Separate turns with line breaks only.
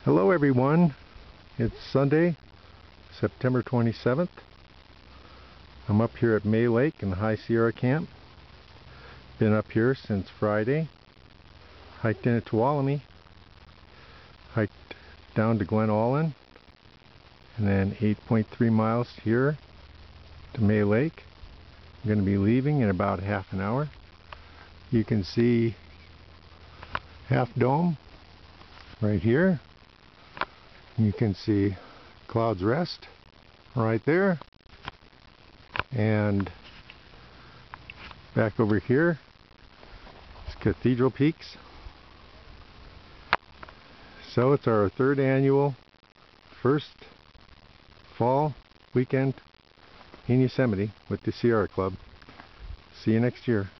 Hello everyone, it's Sunday, September 27th. I'm up here at May Lake in the High Sierra Camp. Been up here since Friday. Hiked in at Tuolumne, hiked down to Glen Aulin, and then 8.3 miles here to May Lake. I'm going to be leaving in about half an hour. You can see Half Dome right here. You can see Cloud's Rest right there, and back over here is Cathedral Peaks. So it's our third annual first fall weekend in Yosemite with the Sierra Club. See you next year.